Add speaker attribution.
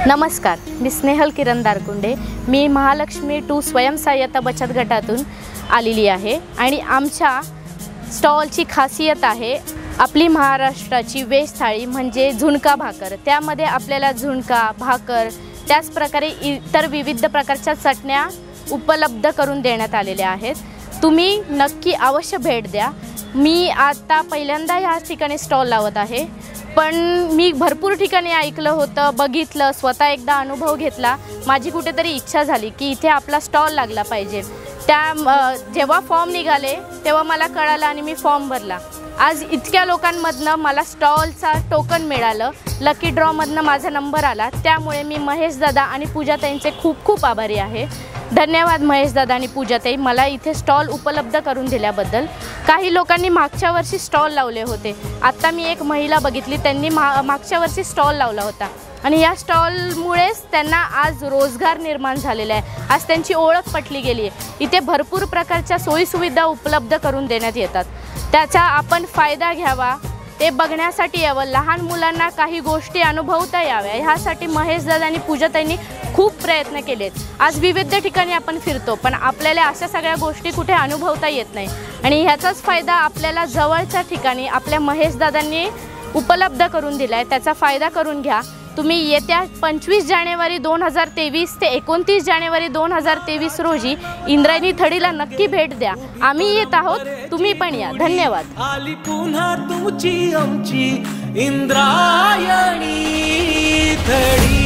Speaker 1: नमस्कार, मी स्नेहल किरण दारकुंडे। मी महालक्ष्मी 2 स्वयंसहाय्यता बचत गटातून आलेली आहे आणि आमच्या स्टॉलची खासियत आहे आपली महाराष्ट्राची वेज थाळी म्हणजे झुणका भाकर। त्यामध्ये आपल्याला झुणका भाकर त्याच प्रकारे इतर विविध प्रकारच्या चटण्या उपलब्ध करून देण्यात आलेल्या आहेत। तुम्ही नक्की अवश्य भेट द्या। मी आता पहिल्यांदा या ठिकाणी स्टॉल लावत आहे, पण मी भरपूर ठिकाणी ऐकलं होतं, बघितलं, स्वतः एकदा अनुभव घेतला। माझी कुठेतरी इच्छा झाली की इथे आपला स्टॉल लागला पाहिजे। जेव्हा फॉर्म निघाले तेव्हा मला कळालं आणि मी फॉर्म भरला। आज इतक्या लोकांमधनं मला स्टॉलचा टोकन मिळालं, लकी ड्रॉमधनं माझा नंबर आला। त्यामुळे मी महेश दादा आणि पूजाताईंचे खूप खूप आभारी आहे। धन्यवाद महेश दादा आणि पूजाताई, मला इथे स्टॉल उपलब्ध करून दिल्याबद्दल। काही लोकांनी मागच्या वर्षी स्टॉल लावले होते। आता मी एक महिला बघितली, त्यांनी मागच्या वर्षी स्टॉल लावला होता आणि या स्टॉलमुळेच त्यांना आज रोजगार निर्माण झालेला आहे। आज त्यांची ओळख पटली गेली आहे। इथे भरपूर प्रकारच्या सोयीसुविधा उपलब्ध करून देण्यात येतात, त्याचा आपण फायदा घ्यावा। ते बघण्यासाठी यावं, लहान मुलांना काही गोष्टी अनुभवता याव्या, ह्यासाठी महेश दादा आणि पूजाताईंनी खूप प्रयत्न केलेत। आज विविध ठिकाणी आपण फिरतो, पण आपल्याला अशा सगळ्या गोष्टी कुठे अनुभवता येत नाही आणि ह्याचाच फायदा आपल्याला जवळच्या ठिकाणी आपल्या महेश दादांनी उपलब्ध करून दिला आहे। त्याचा फायदा करून घ्या। तुम्ही येत्या 25 जानेवारी 2023 ते 29 जानेवारी 2023 रोजी इंद्रायणी थडीला नक्की भेट द्या। आम्ही येत आहोत, तुम्ही पण या। धन्यवाद।
Speaker 2: आली पुन्हा तुमची आमची इंद्रायणी थडी।